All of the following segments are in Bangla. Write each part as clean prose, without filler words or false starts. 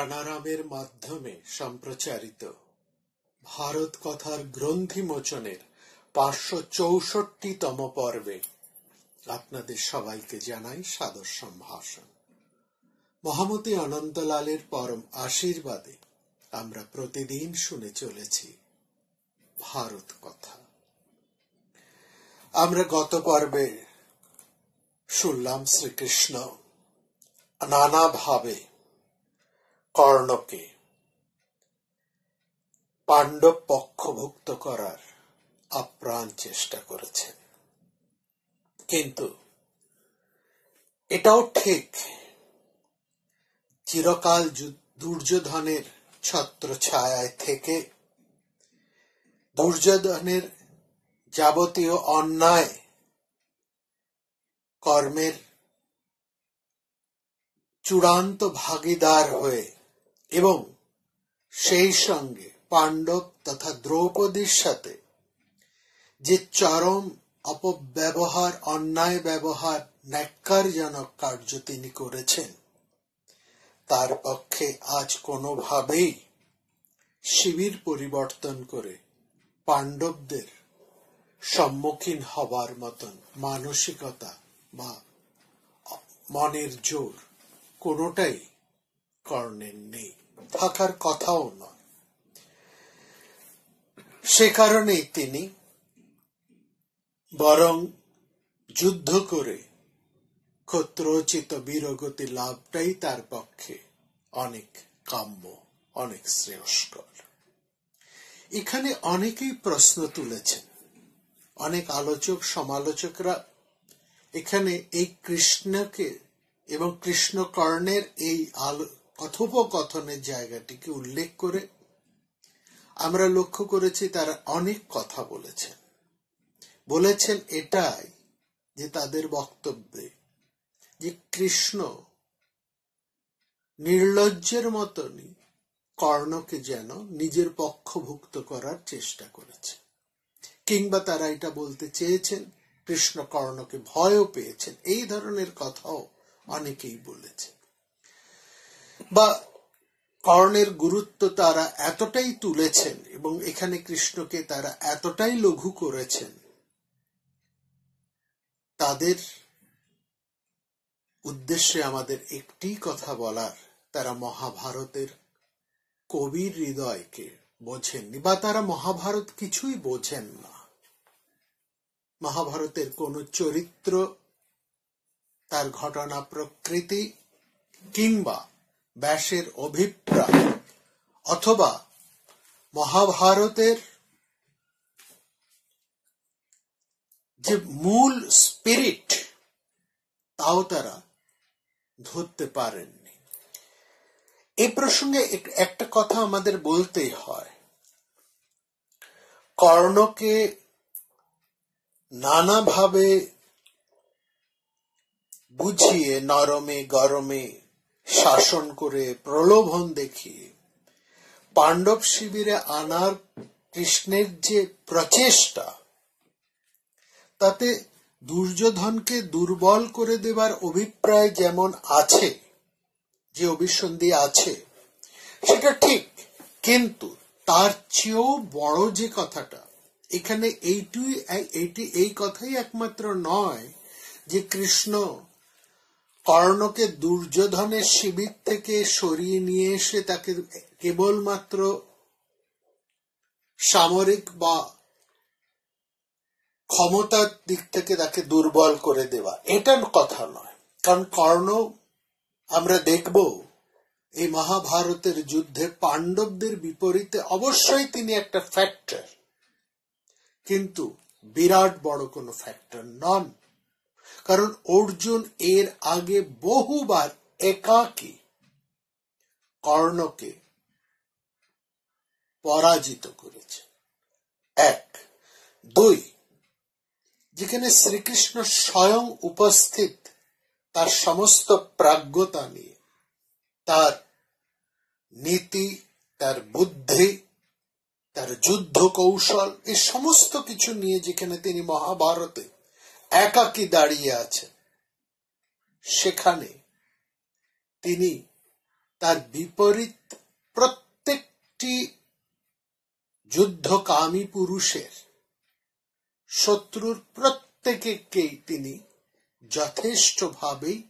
প্রাণারামের মাধ্যমে সম্প্রচারিত ভারত কথার গ্রন্থি মোচনের 564তম পর্বে আপনাদের সবাইকে জানাই সাদর সম্ভাষণ। মহামতি অনন্তলালের পরম আশীর্বাদে আমরা প্রতিদিন শুনে চলেছি ভারত কথা। আমরা গত পর্বে শুনলাম শ্রীকৃষ্ণ নানাভাবে কর্ণকে পাণ্ডব পক্ষভুক্ত করার আপ্রাণ চেষ্টা করেছেন, কিন্তু এটাও ঠিক চিরকাল দুর্যোধনের ছত্রছায়ায় থেকে দুর্যোধনের যাবতীয় অন্যায় কর্মের চূড়ান্ত ভাগীদার হয়ে এবং সেই সঙ্গে পাণ্ডব তথা দ্রৌপদীর সাথে যে চরম অপব্যবহার, অন্যায় ব্যবহার, ন্যাক্কারজনক কার্য তিনি করেছেন, তার পক্ষে আজ কোনোভাবেই শিবির পরিবর্তন করে পাণ্ডবদের সম্মুখীন হবার মতন মানসিকতা বা মনের জোর কোনোটাই কর্ণের নেই, থাকার কথাও নয়। সে কারণেই তিনি বরং যুদ্ধ করে ক্ষত্রোচিত বীরগতি লাভটাই তার পক্ষে অনেক কাম্য, অনেক শ্রেয়স্কর। এখানে অনেকেই প্রশ্ন তুলেছেন, অনেক আলোচক সমালোচকরা এখানে এই কৃষ্ণকে এবং কৃষ্ণ কর্ণের এই কথোপকথনের জায়গাটিকে উল্লেখ করে আমরা লক্ষ্য করেছি তারা অনেক কথা বলেছেন এটাই যে তাদের বক্তব্যে যে কৃষ্ণ নির্লজ্জের মতনই কর্ণকে যেন নিজের পক্ষভুক্ত করার চেষ্টা করেছে, কিংবা তারা এটা বলতে চেয়েছেন কৃষ্ণ কর্ণকে ভয়ও পেয়েছেন। এই ধরনের কথাও অনেকেই বলেছে, বা কর্ণের গুরুত্ব তারা এতটাই তুলেছেন এবং এখানে কৃষ্ণকে তারা এতটাই লঘু করেছেন, তাদের উদ্দেশ্যে আমাদের একটি কথা বলার, তারা মহাভারতের কবির হৃদয়কে বোঝেননি, বা তারা মহাভারত কিছুই বোঝেন না। মহাভারতের কোন চরিত্র, তার ঘটনা প্রকৃতি, কিংবা ব্যাসের অভিপ্রায়, অথবা মহাভারতের যে মূল স্পিরিট, তাও তারা ধরতে পারেননি। এই প্রসঙ্গে একটা কথা আমাদের বলতেই হয়, কর্ণকে নানাভাবে বুঝিয়ে নরমে গরমে শাসন করে প্রলোভন দেখিয়ে পাণ্ডব শিবিরে আনার কৃষ্ণের যে প্রচেষ্টা, তাতে দুর্যোধনকে দুর্বল করে দেবার অভিপ্রায় যেমন আছে, যে অভিসন্ধি আছে সেটা ঠিক, কিন্তু তার চেয়েও বড় যে কথাটা এখানে এই কথাই একমাত্র নয় যে কৃষ্ণ কর্ণকে দুর্যোধনের শিবির থেকে সরিয়ে নিয়ে এসে তাকে কেবলমাত্র সামরিক বা ক্ষমতার দিক থেকে তাকে দুর্বল করে দেওয়া, এটার কথা নয়। কারণ কর্ণ, আমরা দেখব এই মহাভারতের যুদ্ধে পাণ্ডবদের বিপরীতে অবশ্যই তিনি একটা ফ্যাক্টর, কিন্তু বিরাট বড় কোনো ফ্যাক্টর নন। কারণ অর্জুন এর আগে বহুবার একাকী কর্ণকে পরাজিত করেছে, এক। দুই, যেখানে শ্রীকৃষ্ণ স্বয়ং উপস্থিত তার সমস্ত প্রাজ্ঞতা নিয়ে, তার নীতি, তার বুদ্ধি, তার যুদ্ধ কৌশল, এই সমস্ত কিছু নিয়ে যেখানে তিনি মহাভারতে একাকী দাঁড়িয়ে আছেন, সেখানে তিনি তার বিপরীত প্রত্যেকটি যুদ্ধকামী পুরুষের, শত্রুর প্রত্যেককেই তিনি যথেষ্টভাবেই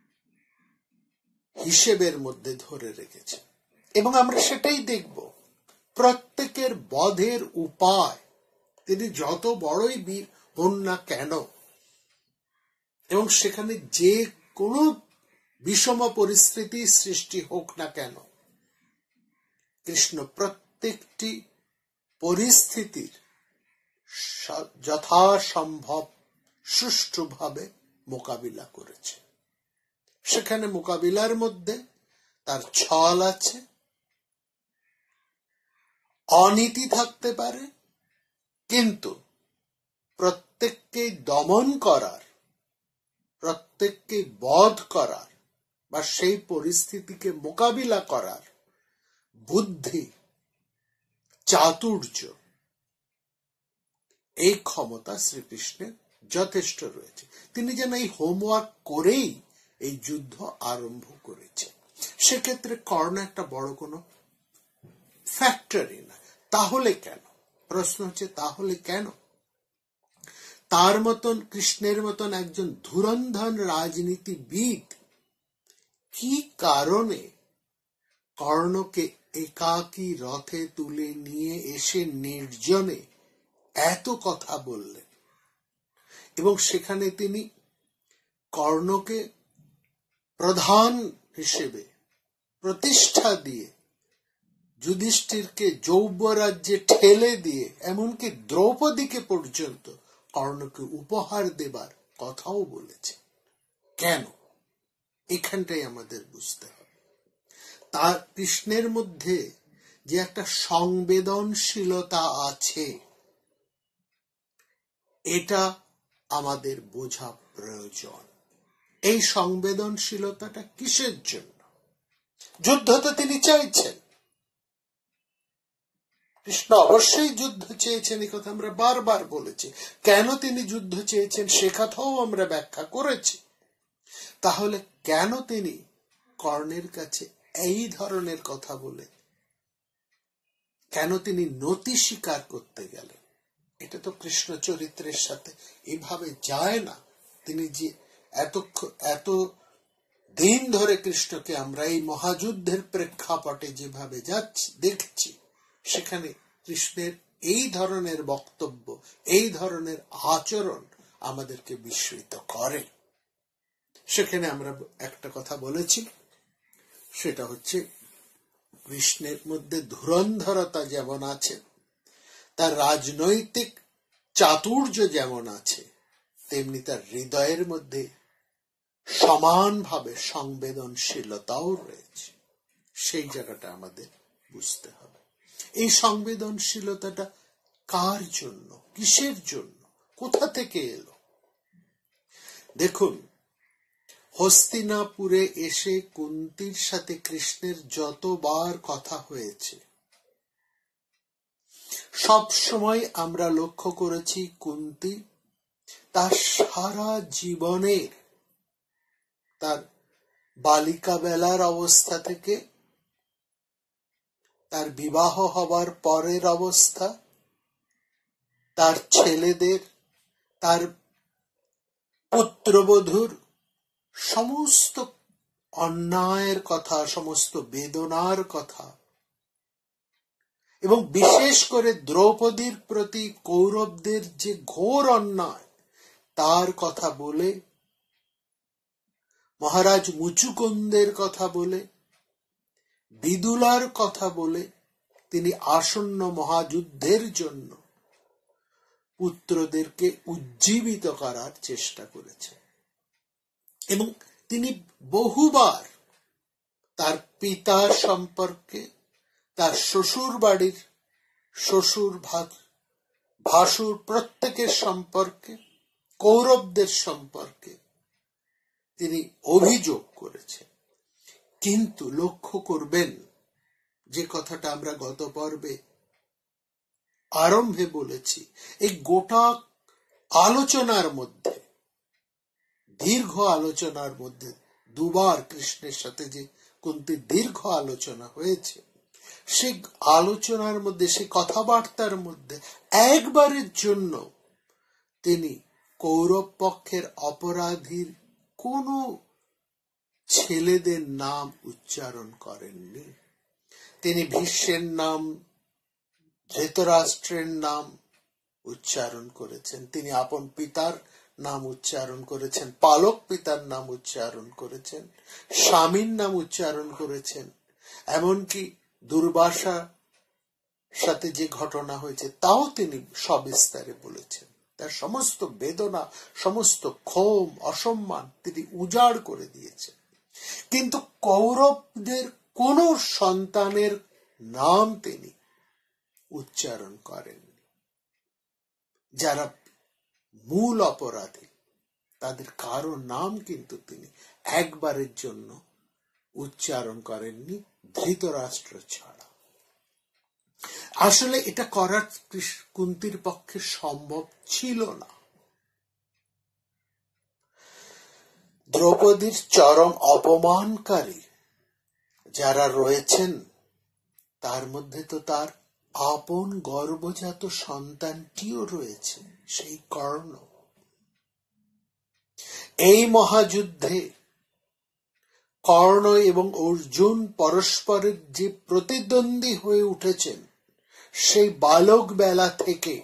হিসেবের মধ্যে ধরে রেখেছেন। এবং আমরা সেটাই দেখব, প্রত্যেকের বধের উপায় তিনি যত বড়ই বীর হন না কেন, এবং সেখানে যে কোনো বিষম পরিস্থিতি সৃষ্টি হোক না কেন, কৃষ্ণ প্রত্যেকটি পরিস্থিতির যথাসম্ভব সুষ্ঠুভাবে মোকাবিলা করেছে। সেখানে মোকাবিলার মধ্যে তার ছল আছে, অনীতি থাকতে পারে, কিন্তু প্রত্যেককে দমন করার, প্রত্যেককে বধ করার বা সেই পরিস্থিতিকে মোকাবিলা করার বুদ্ধি, চাতুর্য, এই ক্ষমতা শ্রীকৃষ্ণের যথেষ্ট রয়েছে। তিনি যেন এই হোমওয়ার্ক করেই এই যুদ্ধ আরম্ভ করেছে। সেক্ষেত্রে কর্ণ একটা বড় কোনো ফ্যাক্টরি না। তাহলে কেন? প্রশ্ন হচ্ছে তাহলে কেন? তার মতন, কৃষ্ণের মতন একজন ধুরন্ধর রাজনীতিবিদ কি কারণে কর্ণকে একাকী রথে তুলে নিয়ে এসে নির্জনে এত কথা বললেন, এবং সেখানে তিনি কর্ণকে প্রধান হিসেবে প্রতিষ্ঠা দিয়ে যুধিষ্ঠিরকে যৌবরাজ্যে ঠেলে দিয়ে এমনকি দ্রৌপদীকে পর্যন্ত কর্ণকে উপহার দেবার কথাও বলেছে। কেন? এখানটাই আমাদের বুঝতে হবে। তার কৃষ্ণের মধ্যে যে একটা সংবেদনশীলতা আছে, এটা আমাদের বোঝা প্রয়োজন। এই সংবেদনশীলতাটা কিসের জন্য? যুদ্ধ তো তিনি চাইছেন, কৃষ্ণ অবশ্যই যুদ্ধ চেয়েছেন, এই কথা আমরা বারবার বলেছি। কেন তিনি যুদ্ধ চেয়েছেন সে কথাও আমরা ব্যাখ্যা করেছি। তাহলে কেন তিনি কর্ণের কাছে এই ধরনের কথা বলে, কেন তিনি নতি স্বীকার করতে গেলেন? এটা তো কৃষ্ণ চরিত্রের সাথে এভাবে যায় না। তিনি যে এত দিন ধরে কৃষ্ণকে আমরা এই মহাযুদ্ধের প্রেক্ষাপটে যেভাবে যাচ্ছি দেখছি, সেখানে কৃষ্ণের এই ধরনের বক্তব্য, এই ধরনের আচরণ আমাদেরকে বিস্মিত করে। সেখানে আমরা একটা কথা বলেছি, সেটা হচ্ছে কৃষ্ণের মধ্যে ধুরন্ধরতা যেমন আছে, তার রাজনৈতিক চাতুর্য যেমন আছে, তেমনি তার হৃদয়ের মধ্যে সমানভাবে সংবেদনশীলতাও রয়েছে। সেই জায়গাটা আমাদের বুঝতে হবে। এই সংবেদনশীলতাটা কার জন্য, কিসের জন্য, কোথা থেকে এলো? দেখুন, হস্তিনাপুরে এসে কুন্তির সাথে কৃষ্ণের যতবার কথা হয়েছে, সব সময় আমরা লক্ষ্য করেছি কুন্তি তার সারা জীবনের, তার বালিকা বেলার অবস্থা থেকে তার বিবাহ হবার পরের অবস্থা, তার ছেলেদের, তার পুত্রবধূর সমস্ত অন্যায়ের কথা, সমস্ত বেদনার কথা, এবং বিশেষ করে দ্রৌপদীর প্রতি কৌরবদের যে ঘোর অন্যায় তার কথা বলে, মহারাজ মুচুকুন্দের কথা বলে, বিদুলার কথা বলে তিনি আসন্ন মহাযুদ্ধের জন্য পুত্রদেরকে উজ্জীবিত করার চেষ্টা করেছেন। এবং তিনি বহুবার তার পিতার সম্পর্কে, তার শ্বশুর বাড়ির শ্বশুর ভাসুর প্রত্যেকের সম্পর্কে, কৌরবদের সম্পর্কে তিনি অভিযোগ করেছেন। কিন্তু লক্ষ্য করবেন, যে কথাটা আমরা গত পর্বে আরম্ভে বলেছি, এই গোটা আলোচনার মধ্যে, দীর্ঘ আলোচনার মধ্যে দুবার কৃষ্ণের সাথে যে কুন্তির দীর্ঘ আলোচনা হয়েছে, সেই আলোচনার মধ্যে, সেই কথাবার্তার মধ্যে একবারের জন্য তিনি কৌরব পক্ষের অপরাধীর কোন ছেলেদের নাম উচ্চারণ করেননি। তিনি ভীষ্মের নাম, ধৃতরাষ্ট্রের নাম উচ্চারণ করেছেন, তিনি আপন পিতার নাম উচ্চারণ করেছেন, পালক পিতার নাম উচ্চারণ করেছেন, স্বামীর নাম উচ্চারণ করেছেন, এমনকি দুর্বাসা সাথে যে ঘটনা হয়েছে তাও তিনি সবিস্তারে বলেছেন। তার সমস্ত বেদনা, সমস্ত ক্ষোভ, অসম্মান তিনি উজাড় করে দিয়েছেন। কিন্তু কৌরবদের কোন সন্তানের নাম তিনি উচ্চারণ করেননি। যারা মূল অপরাধী তাদের কারো নাম কিন্তু তিনি একবারের জন্য উচ্চারণ করেননি, ধৃতরাষ্ট্র ছাড়া। আসলে এটা করা কুন্তির পক্ষে সম্ভব ছিল না। দ্রৌপদীর চরম অপমানকারী যারা রয়েছেন তার মধ্যে তো তার আপন গর্ভজাত সন্তানটিও রয়েছে, সেই কর্ণ। এই মহাযুদ্ধে কর্ণ এবং অর্জুন পরস্পরের যে প্রতিদ্বন্দ্বী হয়ে উঠেছেন সেই বালক বেলা থেকে,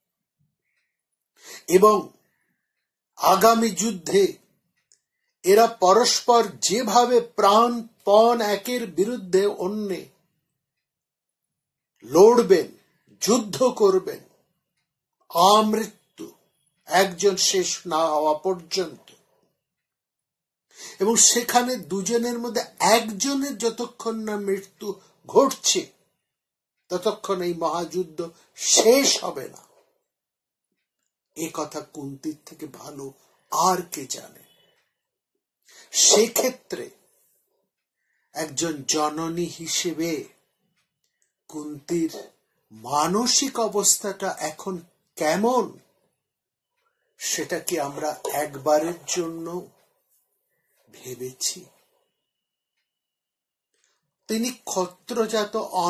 এবং আগামী যুদ্ধে এরা পরস্পর যেভাবে প্রাণপণ একের বিরুদ্ধে অন্যে লড়বেন, যুদ্ধ করবেন আমৃত্যু, একজন শেষ না হওয়া পর্যন্ত, এবং সেখানে দুজনের মধ্যে একজনের যতক্ষণ না মৃত্যু ঘটছে ততক্ষণ এই মহাযুদ্ধ শেষ হবে না। এ কথা কুন্তির থেকে ভালো আর কে জানে। সেক্ষেত্রে একজন জননী হিসেবে কুন্তির মানসিক অবস্থাটা এখন কেমন সেটা কি আমরা একবারের জন্য ভেবেছি? তিনি ক্ষত্রজাত,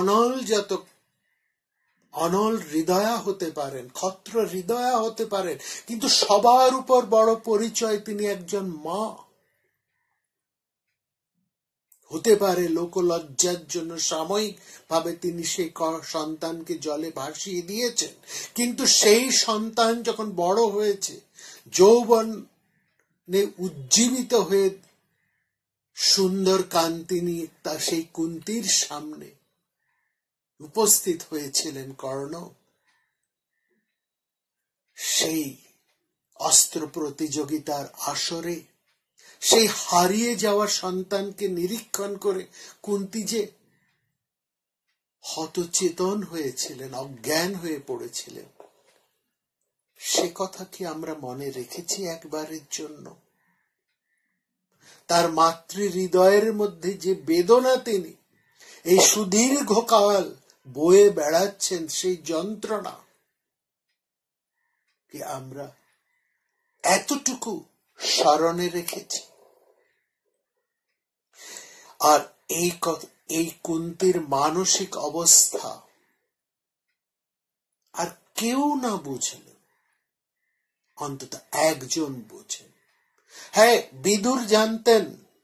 অনল হৃদয়া হতে পারেন, ক্ষত্র হৃদয়া হতে পারেন, কিন্তু সবার উপর বড় পরিচয় তিনি একজন মা। হতে পারে লোকলজ্জার জন্য সাময়িক ভাবে তিনি সেই সন্তানকে জলে ভাসিয়ে দিয়েছেন, কিন্তু সেই সন্তান যখন বড় হয়েছে, যৌবনে উজ্জীবিত হয়ে সুন্দর কান্তি নিয়ে তা সেই কুন্তির সামনে উপস্থিত হয়েছিলেন কর্ণ, সেই অস্ত্র প্রতিযোগিতার আসরে সেই হারিয়ে যাওয়া সন্তানকে নিরীক্ষণ করে কুন্তি যে হতচেতন হয়েছিলেন, অজ্ঞান হয়ে পড়েছিলেন, সে কথা কি আমরা মনে রেখেছি একবারের জন্য? তার মাতৃ হৃদয়ের মধ্যে যে বেদনা তিনি এই সুদীর্ঘকাল বয়ে বেড়াচ্ছেন, সেই যন্ত্রণা কি আমরা এতটুকু স্মরণে রেখেছি? আর এই কুন্তির মানসিক অবস্থা আর কেউ না বুঝল, অন্তত একজন বুঝেন। হ্যাঁ, বিদুর জানতেন,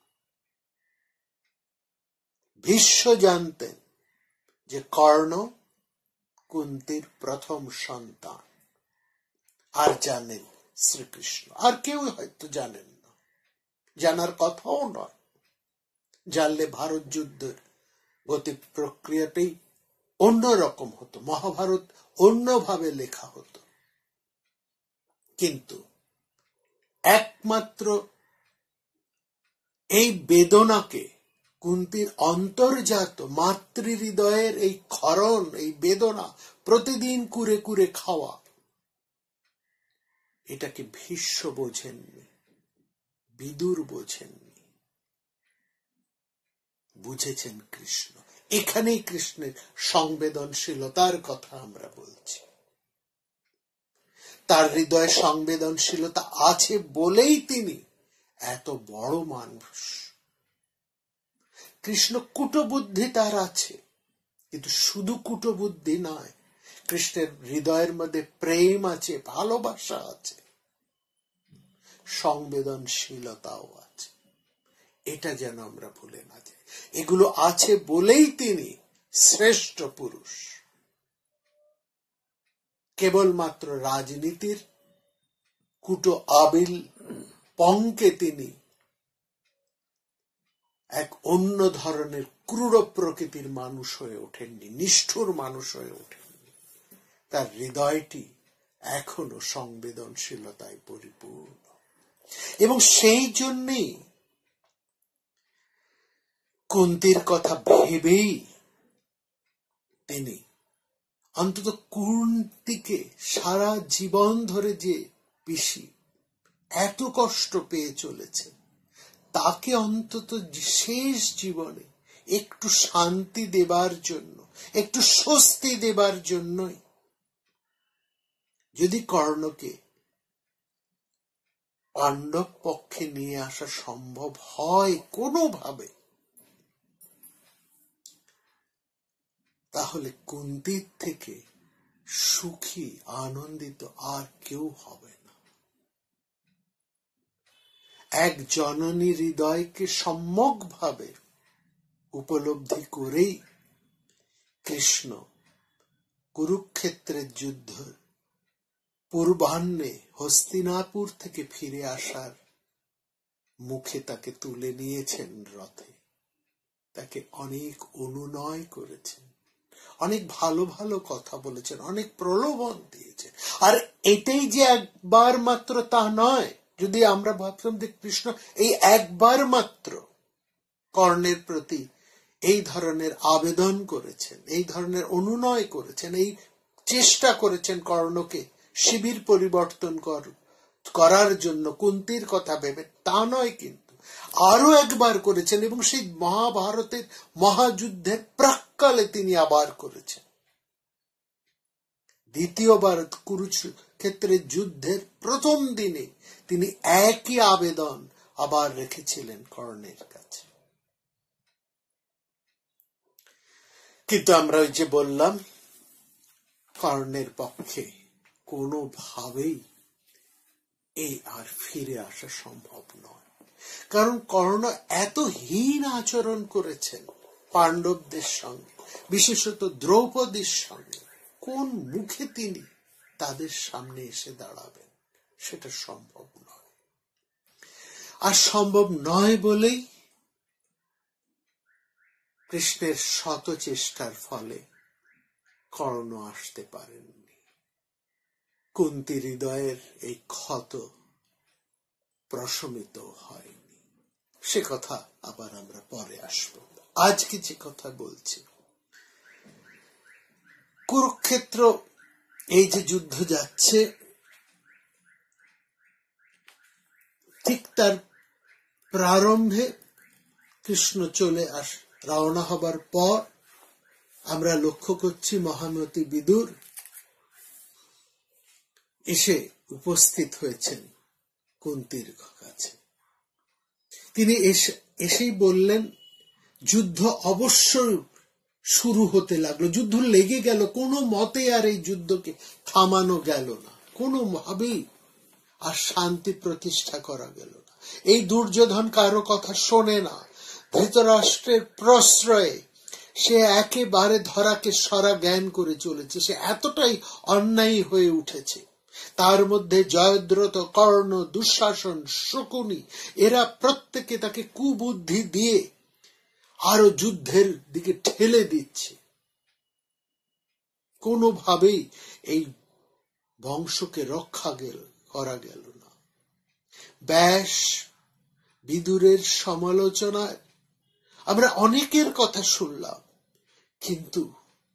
ভীষ্ম জানতেন যে কর্ণ কুন্তির প্রথম সন্তান, আর জানেন শ্রীকৃষ্ণ। আর কেউ হয়তো জানেন না, জানার কথাও নয়। জানলে ভারত যুদ্ধের গতি প্রক্রিয়াটাই অন্যরকম হতো, মহাভারত অন্যভাবে লেখা হতো। কিন্তু একমাত্র এই বেদনাকে, কুন্তির অন্তর্জাত মাতৃহৃদয়ের এই ক্ষরণ, এই বেদনা প্রতিদিন কুরে কুরে খাওয়া, এটাকে ভীষ্ম বোঝেননি, বিদুর বোঝেননি, বুঝেছেন কৃষ্ণ। এখানেই কৃষ্ণের সংবেদনশীলতার কথা আমরা বলছি। তার হৃদয়ে সংবেদনশীলতা আছে বলেই তিনি এত বড় মানুষ। কৃষ্ণ কূটবুদ্ধি তার আছে, কিন্তু শুধু কূটবুদ্ধি নয়, কৃষ্ণের হৃদয়ের মধ্যে প্রেম আছে, ভালোবাসা আছে, সংবেদনশীলতাও আছে। এটা যেন আমরা ভুলে না যাই। এগুলো আছে বলেই তিনি শ্রেষ্ঠ পুরুষ। কেবলমাত্র রাজনীতির কুটো আবিল পঙ্কে তিনি এক অন্য ধরনের ক্রূর প্রকৃতির মানুষ হয়ে ওঠেননি, নিষ্ঠুর মানুষ হয়ে ওঠেননি। তার হৃদয়টি এখনো সংবেদনশীলতায় পরিপূর্ণ, এবং সেই জন্যই কুন্তির কথা ভেবেই তিনি অন্তত কুন্তিকে সারা জীবন ধরে যে পিসি এত কষ্ট পেয়ে চলেছে, তাকে অন্তত শেষ জীবনে একটু শান্তি দেবার জন্য, একটু স্বস্তি দেবার জন্যই যদি কর্ণকে পাণ্ডব পক্ষে নিয়ে আসা সম্ভব হয় কোনোভাবে, তাহলে কুন্তির থেকে সুখী আনন্দিত আর কেউ হবে না। এক জননী হৃদয়কে সম্যকভাবে উপলব্ধি করেই কৃষ্ণ কুরুক্ষেত্রের যুদ্ধ পূর্বাহ্নে হস্তিনাপুর থেকে ফিরে আসার মুখে তাকে তুলে নিয়েছেন রথে, তাকে অনেক অনুনয় করেছেন, অনেক ভালো ভালো কথা বলেছেন, অনেক প্রলোভন দিয়েছেন। আর এটাই যে একবার মাত্র তা নয়। যদি আমরা ভাবতাম যে কৃষ্ণ এই একবার মাত্র কর্ণের প্রতি এই ধরনের আবেদন করেছেন, এই ধরনের অনুনয় করেছেন, এই চেষ্টা করেছেন কর্ণকে শিবির পরিবর্তন করার জন্য কুন্তির কথা ভেবে, তা নয়, কিন্তু আরো একবার করেছেন, এবং সেই মহাভারতের মহাযুদ্ধের প্রাক্কালে তিনি আবার করেছেন। দ্বিতীয়বার কুরুক্ষেত্রের যুদ্ধের প্রথম দিনে তিনি একই আবেদন আবার রেখেছিলেন কর্ণের কাছে। কিন্তু আমরা ওই যে বললাম, কর্ণের পক্ষে কোনোভাবেই এই আর ফিরে আসা সম্ভব নয়। কারণ কর্ণ এত হীন আচরণ করেছেন পাণ্ডবদের সঙ্গে, বিশেষত দ্রৌপদীর সঙ্গে। কোন মুখে তিনি তাদের সামনে এসে দাঁড়াবেন, সেটা সম্ভব নয়। আর সম্ভব নয় বলেই কৃষ্ণের শত চেষ্টার ফলে কর্ণ আসতে পারেননি। কুন্তী হৃদয়ের এই ক্ষত প্রশমিত হয়নি। সে কথা আবার আমরা পরে আসব। আজকে যে কথা বলছি, কুরুক্ষেত্র এই যে যুদ্ধ যাচ্ছে, ঠিক তার প্রারম্ভে কৃষ্ণ চলে রওনা হবার পর আমরা লক্ষ্য করছি মহামতি বিদুর এসে উপস্থিত হয়েছেন কুন্তির কাছে। তিনি এসেই বললেন, যুদ্ধ অবশ্যই শুরু হতে লাগলো, যুদ্ধ লেগে গেল, কোনো মতে আর এই যুদ্ধকে থামানো গেল না, কোনোভাবেই আর শান্তি প্রতিষ্ঠা করা গেল না। এই দুর্যোধন কারো কথা শোনে না, ধৃতরাষ্ট্রের প্রশ্রয়ে সে একেবারে ধরাকে সরা জ্ঞান করে চলেছে। সে এতটাই অন্যায়ী হয়ে উঠেছে। তার মধ্যে জয়দ্রথ, কর্ণ, দুঃশাসন, শকুনি, এরা প্রত্যেকে তাকে কুবুদ্ধি দিয়ে আরো যুদ্ধের দিকে ঠেলে দিচ্ছে। কোনোভাবেই এই বংশকে রক্ষা করা গেল না। ব্যাস বিদুরের সমালোচনায় আমরা অনেকের কথা শুনলাম, কিন্তু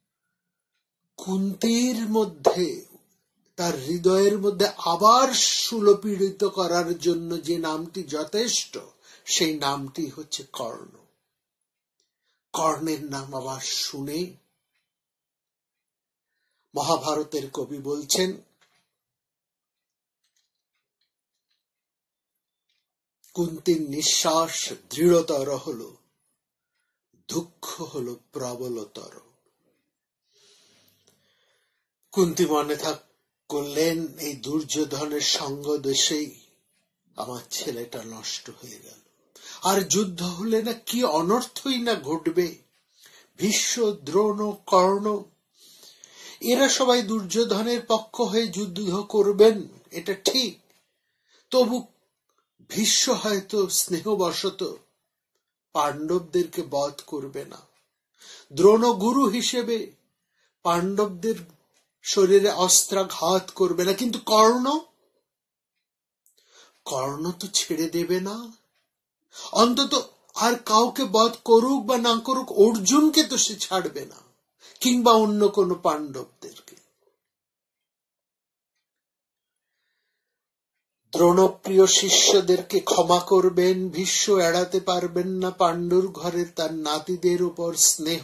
কুন্তির মধ্যে, তার হৃদয়ের মধ্যে আবার সুলপীড়িত করার জন্য যে নামটি যথেষ্ট, সেই নামটি হচ্ছে কর্ণ। কর্ণের নাম আবার শুনে মহাভারতের কবি বলছেন, কুন্তির নিঃশ্বাস দৃঢ়তর হল, দুঃখ হলো প্রবলতর। কুন্তী মনে করলেন, এই দুর্যোধনের সঙ্গ দেশেই আমার ছেলেটা নষ্ট হয়ে গেল, আর যুদ্ধ হলে না কি অনর্থই না ঘটবে। ভীষ্ম, দ্রোণ, কর্ণ এরা সবাই দুর্যোধনের পক্ষ হয়ে যুদ্ধ করবেন, এটা ঠিক। তবু ভীষ্ম হয়তো স্নেহবশত পাণ্ডবদেরকে বধ করবে না, দ্রোণ গুরু হিসেবে পাণ্ডবদের শরীরে অস্ত্রাঘাত করবে না, কিন্তু কর্ণ তো ছেড়ে দেবে না। অন্তত আর কাউকে বধ করুক বা না করুক, অর্জুনকে তো সে ছাড়বে না, কিংবা অন্য কোনো পাণ্ডবদেরকে। দ্রোণপ্রিয় শিষ্যদেরকে ক্ষমা করবেন, ভীষ্ম এড়াতে পারবেন না পাণ্ডুর ঘরে তার নাতিদের উপর স্নেহ।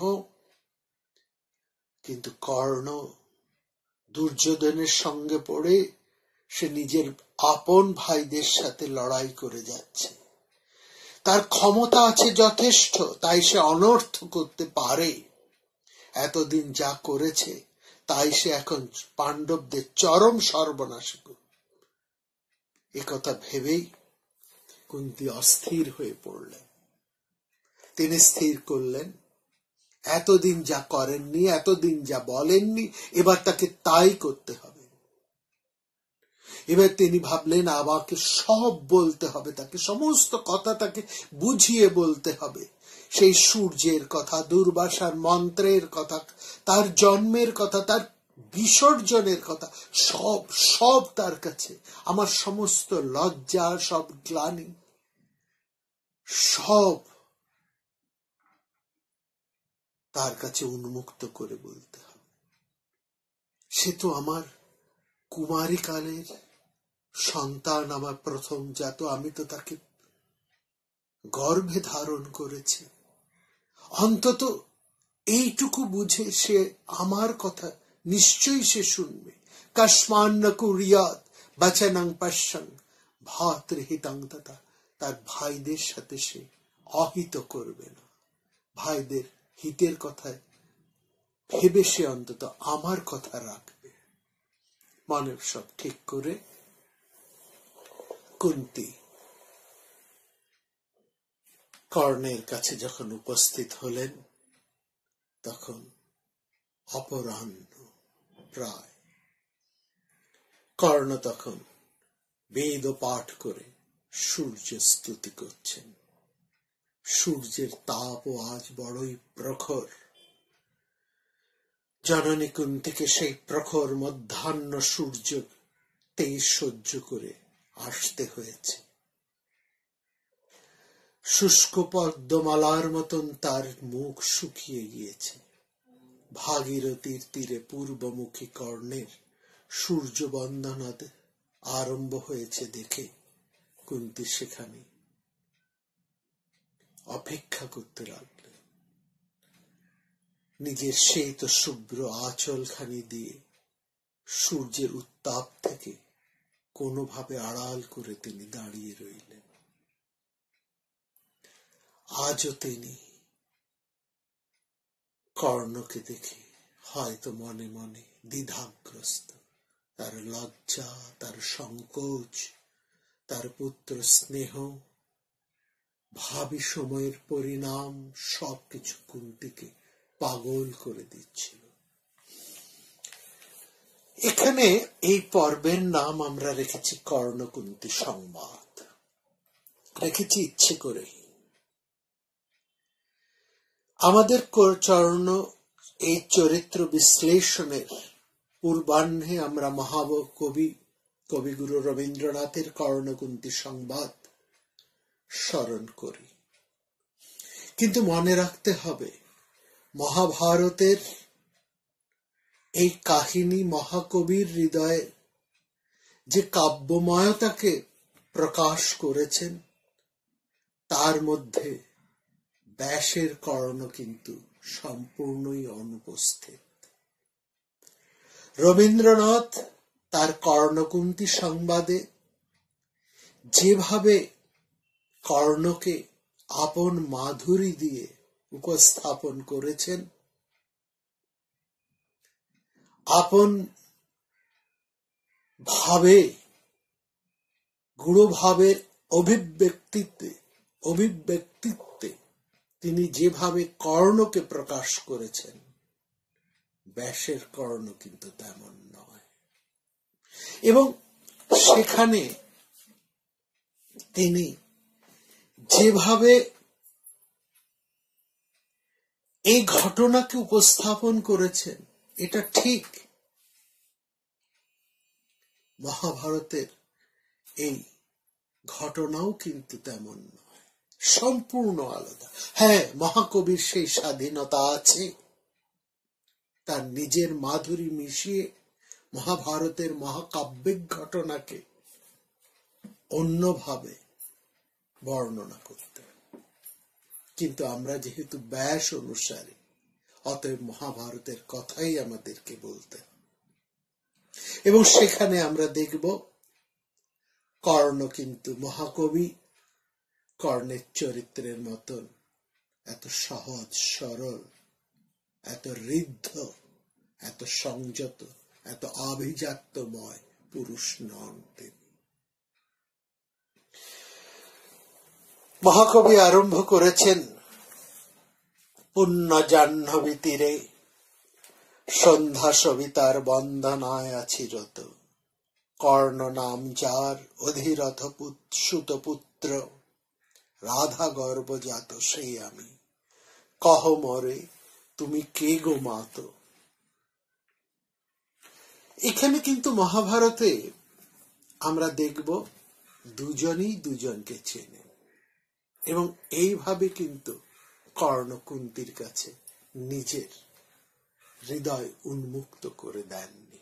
কিন্তু কর্ণ দুর্যোধনের সঙ্গে পড়ে সে নিজের আপন ভাইদের সাথে লড়াই করে যাচ্ছে। তার ক্ষমতা আছে যথেষ্ট, তাই সে অনর্থ করতে পারে। এতদিন যা করেছে তাই সে এখন পাণ্ডবদের চরম সর্বনাশ করবে। একথা ভেবেই কুন্তী অস্থির হয়ে পড়লেন। তিনি স্থির করলেন, এতদিন যা করেননি, এতদিন যা বলেননি, এবার তাকে তাই করতে হবে। এবার তিনি ভাবলেন, আমাকে সব বলতে হবে, তাকে সমস্ত কথা তাকে বুঝিয়ে বলতে হবে। সেই সূর্যের কথা, দুর্বাসার মন্ত্রের কথা, তার জন্মের কথা, তার বিসর্জনের কথা, সব তার কাছে। আমার সমস্ত লজ্জা, সব গ্লানি, সব তার কাছে উন্মুক্ত করে বলতে হবে। সে তো আমার কুমারী কালের সন্তান, আমার প্রথম জাত, আমি তো তাকে গর্ভে ধারণ করেছি। অন্তত এইটুকু বুঝে সে আমার কথা নিশ্চয়ই সে শুনবে। কাস্মান্ন কুরিয়াত বচনং পশ্যং ভাতৃহিতং তথা। তার ভাইদের সাথে সে অহিত করবে না, ভাইদের হিতের কথায় ভেবে সে অন্তত আমার কথা রাখবে। মনে সব ঠিক করে কুন্তী কর্ণের কাছে যখন উপস্থিত হলেন, তখন অপরাহ্ন প্রায়। কর্ণ তখন বেদ পাঠ করে সূর্য স্তুতি করছেন। সূর্যের তাপও আজ বড়ই প্রখর। জননী কুন্তীকে সেই প্রখর মধ্যাহ্ন সূর্য তেজ সহ্য করে আসতে হয়েছে। শুষ্ক পদ্মমালার মতন তার মুখ শুকিয়ে গিয়েছে। ভাগীরথীর তীরে পূর্বমুখী কর্ণের সূর্য বন্দনা আরম্ভ হয়েছে দেখে কুন্তী সেখানে অপেক্ষা করতে লাগলেন। নিজের শ্বেত শুভ্র আঁচলখানি দিয়ে সূর্যের উত্তাপ থেকে কোনোভাবে আড়াল করে তিনি দাঁড়িয়ে রইলেন। আজও তিনি কর্ণকে দেখে হয়তো মনে মনে দ্বিধাগ্রস্ত। তার লজ্জা, তার সংকোচ, তার পুত্র স্নেহ, ভাবি সময়ের পরিণাম সবকিছু কুন্তীকে পাগল করে দিচ্ছিল। এখানে এই পর্বের নাম আমরা রেখেছি কর্ণ-কুন্তী সংবাদ। রেখেছি ইচ্ছে করে। আমাদের চরণ এই চরিত্র বিশ্লেষণের পূর্বাহ্নে আমরা কবিগুরু রবীন্দ্রনাথের কর্ণ-কুন্তী সংবাদ স্মরণ করি। কিন্তু মনে রাখতে হবে, মহাভারতের এই কাহিনী মহাকবির হৃদয়ে যে কাব্যময়তাকে প্রকাশ করেছেন, তার মধ্যে ব্যাসের কর্ণ কিন্তু সম্পূর্ণই অনুপস্থিত। রবীন্দ্রনাথ তার কর্ণ-কুন্তী সংবাদে যেভাবে কর্ণকে আপন মাধুরী দিয়ে উপস্থাপন করেছেন আপন ভাবে, গূঢ়ভাবের অভিব্যক্তিত্বে তিনি যেভাবে কর্ণকে প্রকাশ করেছেন, ব্যাসের কর্ণ কিন্তু তেমন নয়। এবং সেখানে তিনি যেভাবে এই ঘটনাকে উপস্থাপন করেছেন, এটা ঠিক মহাভারতের এই ঘটনাও কিন্তু তেমন নয়, সম্পূর্ণ আলাদা। হ্যাঁ, মহাকবির সেই স্বাধীনতা আছে, তার নিজের মাধুরী মিশিয়ে মহাভারতের মহাকাব্যিক ঘটনাকে অন্যভাবে বর্ণনা করতে। কিন্তু আমরা যেহেতু ব্যাস অনুসারী, অতএব মহাভারতের কথাই আমাদেরকে বলতে। এবং সেখানে আমরা দেখব কর্ণ কিন্তু মহাকবি, কর্ণের চরিত্রের মতন এত সহজ সরল, এত ঋদ্ধ, এত সংযত, এত আভিজাত্যময় পুরুষ নন তিনি। মহাকবি আরম্ভ করেছেন, পুণ্য জাহ্নবী তীরে সন্ধ্যা সবিতার বন্দনায় আছি রত, কর্ণ নাম যার অধিরথ সুত পুত্র, রাধা গর্ভজাত সেই আমি, কহ মরে তুমি কে গো মাত। এখানে কিন্তু মহাভারতে আমরা দেখব দুজনই দুজনকে চেনেন, এবং এইভাবে কিন্তু কর্ণ কুন্তির কাছে নিজের হৃদয় উন্মুক্ত করে দেননি।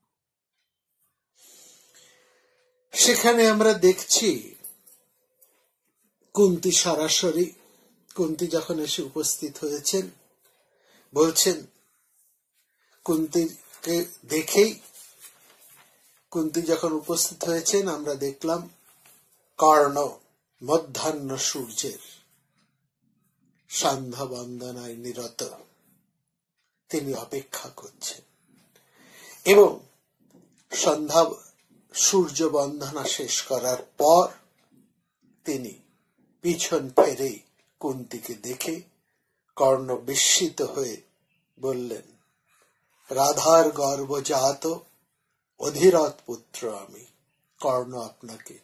সেখানে আমরা দেখছি কুন্তি সরাসরি, কুন্তি যখন এসে উপস্থিত হয়েছেন, বলছেন কুন্তিকে দেখেই, কুন্তি যখন উপস্থিত হয়েছেন আমরা দেখলাম কর্ণ মধ্যাহ্ন সূর্যের সন্ধ্যা বন্দনায় নিরত, তিনি অপেক্ষা করছেন। এবং সন্ধ্যা সূর্য বন্দনা শেষ করার পর তিনি পিছন ফেরে কুন্তিকে দেখে কর্ণ বিস্মিত হয়ে বললেন, রাধার গর্ভজাত অধিরথ পুত্র আমি। কর্ণ আপনাকে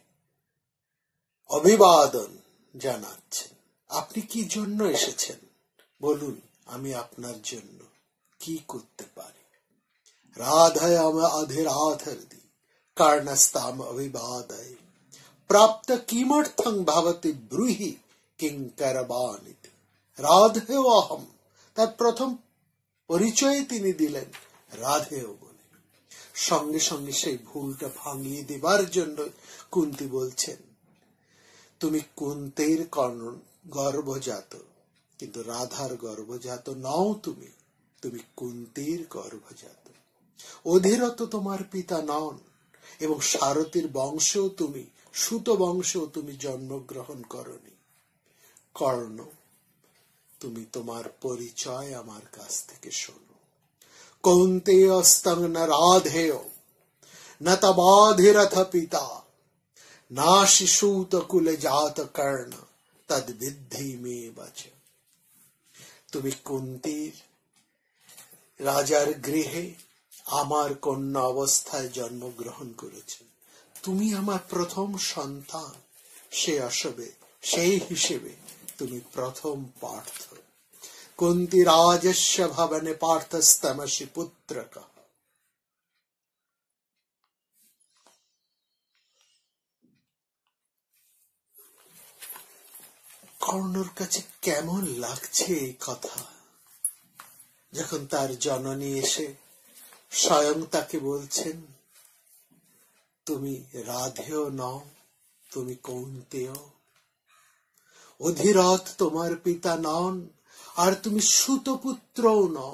অভিবাদন জানাচ্ছেন। আপনি কি জন্য এসেছেন বলুন, আমি আপনার জন্য কি করতে পারি। রাধায় অধিরাধর্দি কর্ণস্তাম অভিবাদয়, প্রাপ্ত কিমর্থং ভবতি ব্রুহি কিঙ্করবানিত। রাধেয় অহম, তার প্রথম পরিচয় তিনি দিলেন রাধেয় বলে। সঙ্গে সঙ্গে সেই ভুলটা ভাঙিয়ে দেবার জন্য কুন্তি বলছেন, তুমি কুন্তের গর্ভজাত, কিন্তু রাধার গর্ভজাত নও তুমি, তুমি কুন্তির গর্ভজাত। অধিরথ তোমার পিতা নন, এবং সারথীর বংশেও তুমি, সুত বংশেও তুমি জন্মগ্রহণ করনি। কর্ণ, তুমি তোমার পরিচয় আমার কাছ থেকে শোনো। কৌন্তেয়স্তং ন রাধেয় ন তবাধিরথ পিতা, না শিশুত কুলে জাত কর্ণ তদ বিদ্ধি মে বচ। তুমি কুন্তির রাজার গৃহে আমার কন্যা অবস্থায় জন্মগ্রহণ করেছ, তুমি আমার প্রথম সন্তান, সেই হিসেবে তুমি প্রথম পার্থ। কুন্তি রাজস্য ভবনে পার্থস্তমসি পুত্রক। কর্ণর কাছে কেমন লাগছে এই কথা, যখন তার জননী এসে স্বয়ং তাকে বলছেন, তুমি রাধেয় নও, তুমি কৌন্তেয়। অধিরথ তোমার পিতা নন, আর তুমি সুতপুত্রও নও।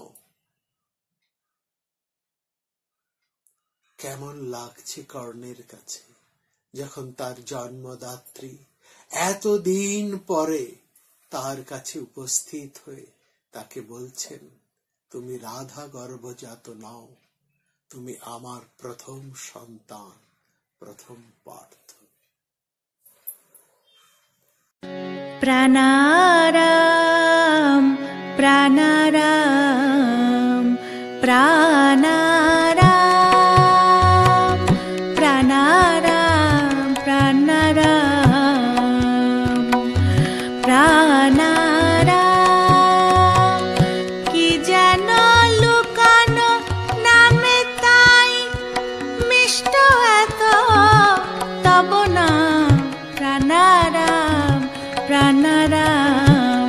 কেমন লাগছে কর্ণের কাছে, যখন তার জন্মদাত্রী এতদিন পরে তার কাছে উপস্থিত হয়ে তাকে বলছেন, তুমি রাধা গর্ভজাত নও, তুমি আমার প্রথম সন্তান, প্রথম পার্থ। প্রাণারাম প্রাণারাম প্রাণারাম প্রাণারাম প্রাণারাম প্রাণারাম। কি যেন লুকানো নামে তাই মিষ্ট এত তব নাম। প্রাণারাম প্রাণারাম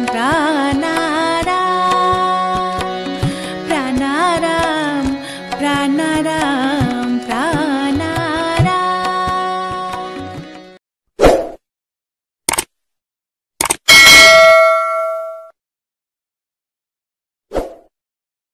প্রাণারাম প্রাণারাম প্রাণারাম।